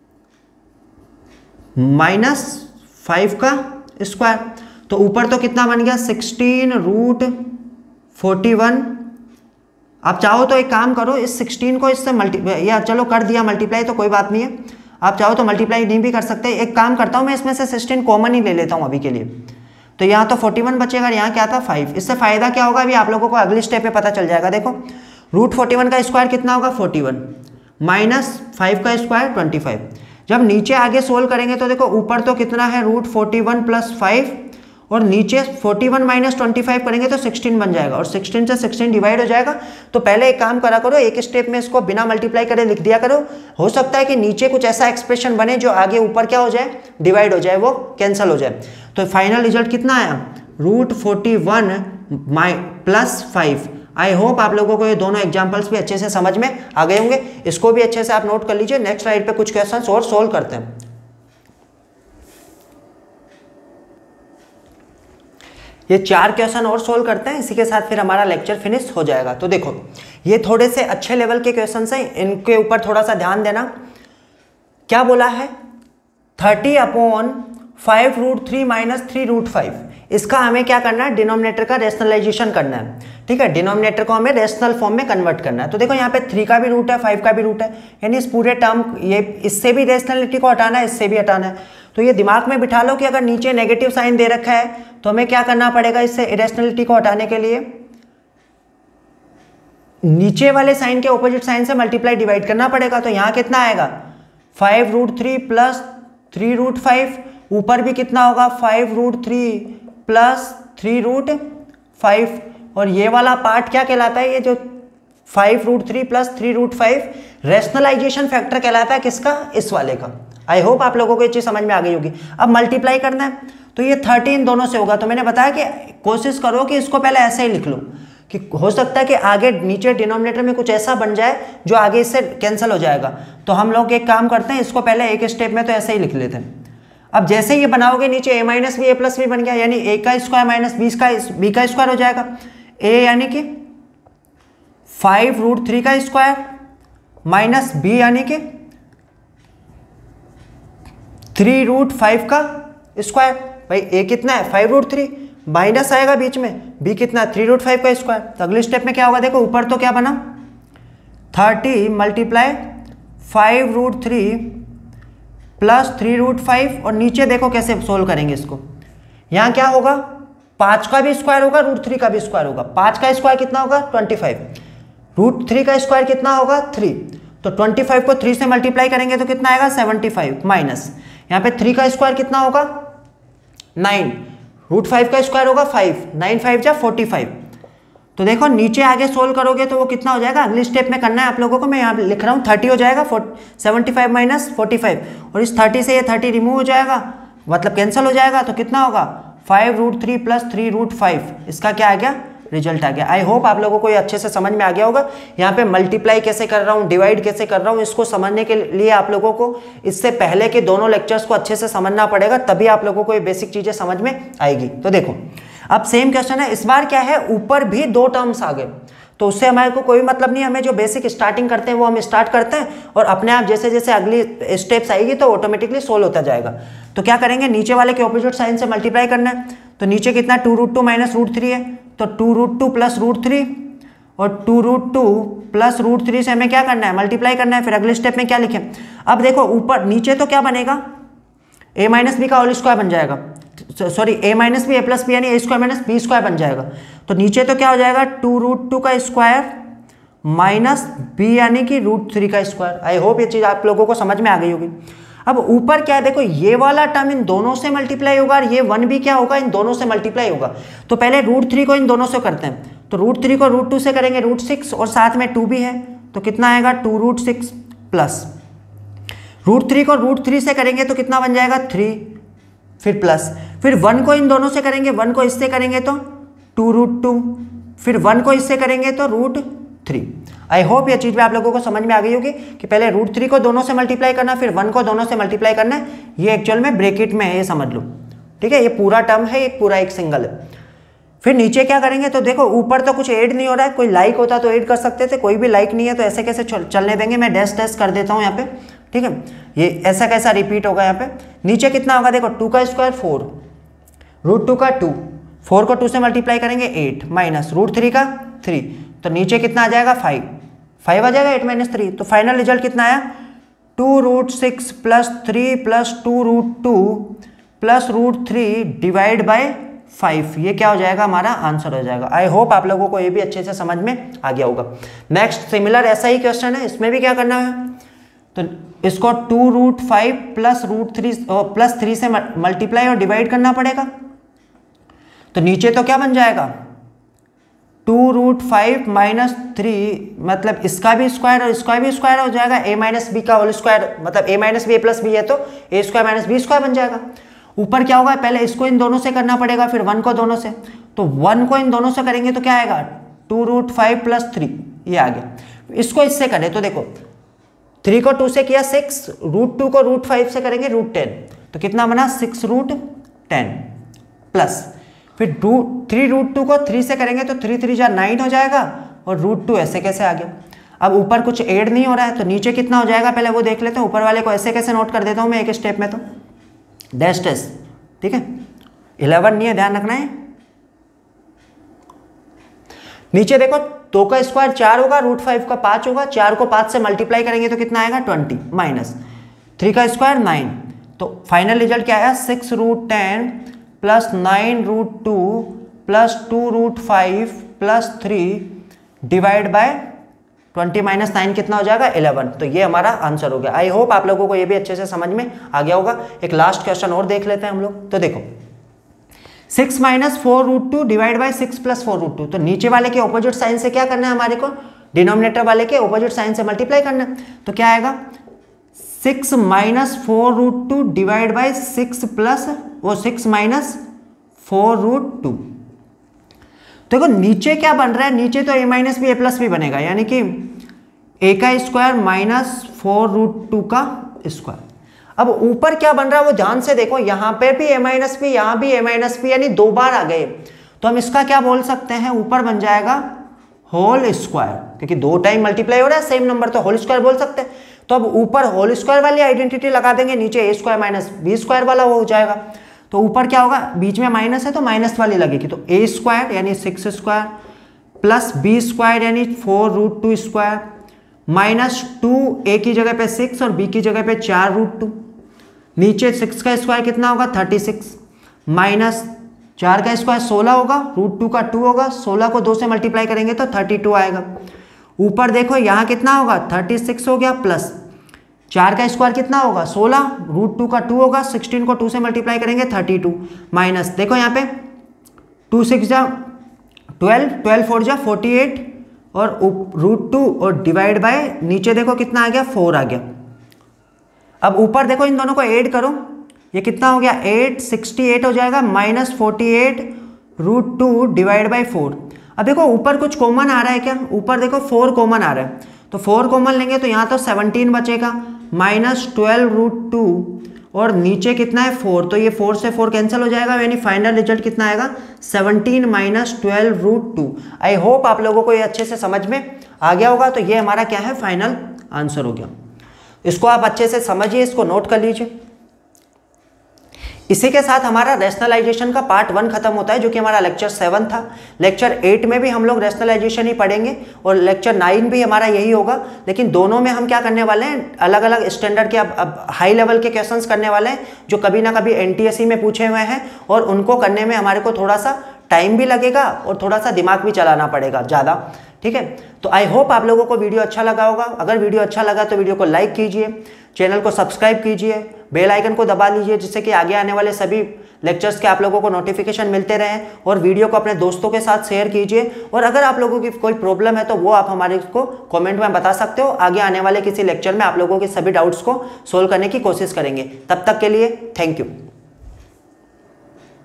माइनस 5 का स्क्वायर, तो ऊपर तो कितना बन गया 16√41। आप चाहो तो एक काम करो, इस 16 को इससे या चलो कर दिया मल्टीप्लाई तो कोई बात नहीं है, आप चाहो तो मल्टीप्लाई नहीं भी कर सकते। एक काम करता हूं मैं, इसमें से 16 कॉमन ही ले लेता हूं अभी के लिए। तो यहाँ तो 41 बचेगा, यहाँ क्या था 5। इससे फायदा क्या होगा अभी आप लोगों को अगली स्टेप पे पता चल जाएगा। देखो √41 का स्क्वायर कितना होगा 41 माइनस 5 का स्क्वायर 25। जब नीचे आगे सोल्व करेंगे तो देखो ऊपर तो कितना है √41 + 5 और नीचे 41 - 25 करेंगे तो 16 बन जाएगा और 16 से 16 डिवाइड हो जाएगा। तो पहले एक काम करा करो, एक स्टेप में इसको बिना मल्टीप्लाई करे लिख दिया करो। हो सकता है कि नीचे कुछ ऐसा एक्सप्रेशन बने जो आगे ऊपर क्या हो जाए, डिवाइड हो जाए, वो कैंसिल हो जाए। तो फाइनल रिजल्ट कितना आया, √41 + 5। आई होप आप लोगों को ये दोनों एग्जाम्पल्स भी अच्छे से समझ में आ गए होंगे। इसको भी अच्छे से आप नोट कर लीजिए। नेक्स्ट स्लाइड पे कुछ क्वेश्चंस और सोल्व करते हैं। ये 4 क्वेश्चन और सोल्व करते हैं, इसी के साथ फिर हमारा लेक्चर फिनिश हो जाएगा। तो देखो ये थोड़े से अच्छे लेवल के क्वेश्चन हैं, इनके ऊपर थोड़ा सा ध्यान देना। क्या बोला है, 30/4 5√3 माइनस 3√5। इसका हमें क्या करना है, डिनोमिनेटर का रेशनलाइजेशन करना है। ठीक है, डिनोमिनेटर को हमें रेशनल फॉर्म में कन्वर्ट करना है। तो देखो यहाँ पे 3 का भी रूट है, 5 का भी रूट है, यानी इस पूरे टर्म, ये इससे भी रेशनलिटी को हटाना है, इससे भी हटाना है। तो ये दिमाग में बिठा लो कि अगर नीचे नेगेटिव साइन दे रखा है तो हमें क्या करना पड़ेगा, इससे इरेशनलिटी को हटाने के लिए नीचे वाले साइन के ऑपोजिट साइन से मल्टीप्लाई डिवाइड करना पड़ेगा। तो यहाँ कितना आएगा, 5√3 प्लस 3√5, ऊपर भी कितना होगा 5√3 प्लस 3√5, और ये वाला पार्ट क्या कहलाता है, ये जो 5√3 प्लस 3√5 रेशनलाइजेशन फैक्टर कहलाता है, किसका, इस वाले का। आई होप आप लोगों को ये चीज समझ में आ गई होगी। अब मल्टीप्लाई करना है तो ये 13 दोनों से होगा। तो मैंने बताया कि कोशिश करो कि इसको पहले ऐसे ही लिख लो, कि हो सकता है कि आगे नीचे डिनोमिनेटर में कुछ ऐसा बन जाए जो आगे इससे कैंसिल हो जाएगा। तो हम लोग एक काम करते हैं, इसको पहले एक स्टेप में तो ऐसे ही लिख लेते हैं। अब जैसे ये बनाओगे नीचे a minus B A plus B बन गया, यानी a का स्क्वायर माइनस b का स्क्वायर हो जाएगा। a यानी कि 5√3 का स्क्वायर माइनस b यानी कि 3√5 का स्क्वायर। भाई a कितना है 5√3, माइनस आएगा बीच में, b कितना 3√5 का स्क्वायर। तो अगले स्टेप में क्या होगा, देखो ऊपर तो क्या बना 30 मल्टीप्लाई 5√3 प्लस 3√5, और नीचे देखो कैसे सोल्व करेंगे इसको। यहाँ क्या होगा, 5 का भी स्क्वायर होगा, √3 का भी स्क्वायर होगा। 5 का स्क्वायर कितना होगा 25, √3 का स्क्वायर कितना होगा 3। तो 25 को 3 से मल्टीप्लाई करेंगे तो कितना आएगा 75, माइनस यहाँ पे 3 का स्क्वायर कितना होगा 9, √5 का स्क्वायर होगा 5, 9 5 जा 45। तो देखो नीचे आगे सोल्व करोगे तो वो कितना हो जाएगा, अगले स्टेप में करना है आप लोगों को, मैं यहाँ लिख रहा हूँ 30 हो जाएगा 75 माइनस 45, और इस 30 से ये 30 रिमूव हो जाएगा, मतलब कैंसिल हो जाएगा। तो कितना होगा 5√3 प्लस 3√5, इसका क्या आ गया, रिजल्ट आ गया। आई होप आप लोगों को ये अच्छे से समझ में आ गया होगा। यहाँ पे मल्टीप्लाई कैसे कर रहा हूँ, डिवाइड कैसे कर रहा हूँ, इसको समझने के लिए आप लोगों को इससे पहले के दोनों लेक्चर्स को अच्छे से समझना पड़ेगा, तभी आप लोगों को ये बेसिक चीजें समझ में आएगी। तो देखो अब सेम क्वेश्चन है, इस बार क्या है, ऊपर भी 2 टर्म्स आ गए, तो उससे हमारे को कोई मतलब नहीं, हमें जो बेसिक स्टार्टिंग करते हैं वो हम स्टार्ट करते हैं, और अपने आप जैसे जैसे अगली स्टेप्स आएगी तो ऑटोमेटिकली सोल्व होता जाएगा। तो क्या करेंगे, नीचे वाले के ऑपोजिट साइन से मल्टीप्लाई करना है। तो नीचे कितना 2√2 माइनस √3 है, तो 2√2 प्लस √3, और 2√2 प्लस √3 से हमें क्या करना है, मल्टीप्लाई करना है। फिर अगले स्टेप में क्या लिखें, अब देखो ऊपर नीचे तो क्या बनेगा, a माइनस बी का होल स्क्वायर बन जाएगा, sorry a minus B A plus B यानी a square minus B square बन जाएगा। तो नीचे तो क्या हो जाएगा 2√2 का स्क्वायर माइनस b यानी कि √3 का स्क्वायर। आई होप ये चीज आप लोगों को समझ में आ गई होगी। अब ऊपर क्या है, देखो ये वाला टर्म इन दोनों से मल्टीप्लाई होगा, और ये 1 भी क्या होगा, इन दोनों से मल्टीप्लाई होगा। तो पहले √3 को इन दोनों से करते हैं, तो √3 को √2 से करेंगे √6, और साथ में 2 भी है, तो कितना आएगा 2√6 प्लस √3 को √3 से करेंगे तो कितना बन जाएगा 3, फिर प्लस, फिर 1 को इन दोनों से करेंगे, 1 को इससे करेंगे तो 2√2, फिर 1 को इससे करेंगे तो √3। आई होप ये चीज भी आप लोगों को समझ में आ गई होगी कि पहले √3 को दोनों से मल्टीप्लाई करना, फिर 1 को दोनों से मल्टीप्लाई करना है। ये एक्चुअल में ब्रैकेट में है, ये समझ लो, ठीक है, ये पूरा टर्म है, एक पूरा एक सिंगल है। फिर नीचे क्या करेंगे, तो देखो ऊपर तो कुछ ऐड नहीं हो रहा है, कोई लाइक होता तो ऐड कर सकते थे, कोई भी लाइक नहीं है, तो ऐसे कैसे चलने देंगे। मैं डैश डैश कर देता हूँ यहाँ पे, ठीक है, ये ऐसा कैसा रिपीट होगा। यहाँ पे नीचे कितना होगा, देखो 2 का स्क्वायर 4, √2 का 2, 4 को 2 से मल्टीप्लाई करेंगे 8, माइनस √3 का 3, तो नीचे कितना आ जाएगा 5 आ जाएगा, 8 माइनस 3। तो फाइनल रिजल्ट कितना आया 2√6 plus 3 plus 2√2 plus √3 divide by 5, ये क्या हो जाएगा, हमारा आंसर हो जाएगा। आई होप आप लोगों को ये भी अच्छे से समझ में आ गया होगा। नेक्स्ट सिमिलर ऐसा ही क्वेश्चन है, इसमें भी क्या करना है, तो इसको 2√5 प्लस √3 से मल्टीप्लाई और डिवाइड करना पड़ेगा। तो नीचे तो क्या बन जाएगा 2√5 माइनस 3, मतलब इसका भी स्क्वायर और इसका भी स्क्वायर हो जाएगा, a माइनस बी का होल स्क्वायर, मतलब a minus B A plus B है तो a square minus B square बन जाएगा। ऊपर क्या होगा, पहले इसको इन दोनों से करना पड़ेगा, फिर 1 को दोनों से, तो 1 को इन दोनों से करेंगे तो क्या आएगा 2√5 प्लस 3, ये आ गया। इसको इससे करें तो देखो 3 को 2 से किया 6, √2 को √5 से करेंगे √10, तो कितना बना 6√10 प्लस, फिर 3√2 को 3 से करेंगे तो 3 3 जा 9 हो जाएगा, और √2 ऐसे कैसे आ गया। अब ऊपर कुछ ऐड नहीं हो रहा है, तो नीचे कितना हो जाएगा पहले वो देख लेते हैं। ऊपर वाले को ऐसे कैसे नोट कर देता हूँ मैं एक स्टेप में, तो डैश डैश ठीक है, 11 नहीं है, ध्यान रखना है। नीचे देखो 2 का स्क्वायर 4 होगा, √5 का 5 होगा, 4 को 5 से मल्टीप्लाई करेंगे तो कितना आएगा 20 माइनस 3 का स्क्वायर 9। तो फाइनल रिजल्ट क्या आया 6√10 plus 9√2 plus 2√5 plus 3 divide by 20 minus 9 कितना हो जाएगा 11। तो ये हमारा आंसर हो गया। आई होप आप लोगों को ये भी अच्छे से समझ में आ गया होगा। एक लास्ट क्वेश्चन और देख लेते हैं हम लोग। तो देखो 6 माइनस 4√2 डिवाइड बाई 6 प्लस 4√2। तो नीचे वाले के ऑपोजिट साइन से क्या करना है हमारे को, डिनोमिनेटर वाले के ऑपोजिट साइन से मल्टीप्लाई करना है। तो क्या आएगा 6 माइनस 4√2 डिवाइड बाई 6 प्लस वो 6 माइनस 4√2। देखो नीचे क्या बन रहा है, नीचे तो a minus B a plus B बनेगा, यानी कि a का स्क्वायर माइनस 4√2 का स्क्वायर। अब ऊपर क्या बन रहा है वो ध्यान से देखो, यहां पे भी a माइनस बी, यहां भी a माइनस बी, यानी 2 बार आ गए। तो हम इसका क्या बोल सकते हैं, ऊपर बन जाएगा होल स्क्वायर, क्योंकि 2 टाइम मल्टीप्लाई हो रहा है सेम नंबर, तो होल स्क्वायर बोल सकते हैं। तो अब ऊपर होल स्क्वायर वाली आइडेंटिटी लगा देंगे, नीचे a square minus B square वाला वो हो जाएगा। तो ऊपर क्या होगा, बीच में माइनस है तो माइनस वाली लगेगी, तो a स्क्वायर यानी 6 स्क्वायर प्लस b स्क्वायर यानी 4√2 स्क्वायर माइनस 2 a की जगह पे 6 और b की जगह पे 4√2। नीचे 6 का स्क्वायर कितना होगा 36 माइनस 4 का स्क्वायर 16 होगा, √2 का 2 होगा, 16 को 2 से मल्टीप्लाई करेंगे तो 32 आएगा। ऊपर देखो यहाँ कितना होगा 36 हो गया, प्लस 4 का स्क्वायर कितना होगा 16, √2 का 2 होगा, 16 को 2 से मल्टीप्लाई करेंगे 32 माइनस देखो यहाँ पे 2 6 जा 12, 12 4 जा 48 और √2 और डिवाइड बाय नीचे देखो कितना आ गया 4 आ गया। अब ऊपर देखो इन दोनों को ऐड करो, ये कितना हो गया 8 68 हो जाएगा माइनस 48 √2 डिवाइड बाई 4। अब देखो ऊपर कुछ कॉमन आ रहा है क्या, ऊपर देखो 4 कॉमन आ रहा है, तो 4 कॉमन लेंगे तो यहाँ तो 17 बचेगा माइनस 12 √2 और नीचे कितना है 4, तो ये 4 से 4 कैंसिल हो जाएगा, यानी फाइनल रिजल्ट कितना आएगा 17 माइनस 12 √2। आई होप आप लोगों को ये अच्छे से समझ में आ गया होगा। तो ये हमारा क्या है फाइनल आंसर हो गया। इसको आप अच्छे से समझिए, इसको नोट कर लीजिए। इसी के साथ हमारा रैशनलाइजेशन का पार्ट 1 खत्म होता है, जो कि हमारा लेक्चर 7 था। लेक्चर 8 में भी हम लोग रैशनलाइजेशन ही पढ़ेंगे और लेक्चर 9 भी हमारा यही होगा, लेकिन दोनों में हम क्या करने वाले हैं, अलग अलग स्टैंडर्ड के अब हाई लेवल के क्वेश्चंस करने वाले हैं, जो कभी ना कभी एनटीएससी में पूछे हुए हैं, और उनको करने में हमारे को थोड़ा सा टाइम भी लगेगा और थोड़ा सा दिमाग भी चलाना पड़ेगा ज़्यादा, ठीक है। तो आई होप आप लोगों को वीडियो अच्छा लगा होगा। अगर वीडियो अच्छा लगा तो वीडियो को लाइक कीजिए, चैनल को सब्सक्राइब कीजिए, बेल आइकन को दबा लीजिए, जिससे कि आगे आने वाले सभी लेक्चर्स के आप लोगों को नोटिफिकेशन मिलते रहें, और वीडियो को अपने दोस्तों के साथ शेयर कीजिए। और अगर आप लोगों की कोई प्रॉब्लम है तो वो आप हमारे को कमेंट में बता सकते हो। आगे आने वाले किसी लेक्चर में आप लोगों के सभी डाउट्स को सोल्व करने की कोशिश करेंगे। तब तक के लिए थैंक यू।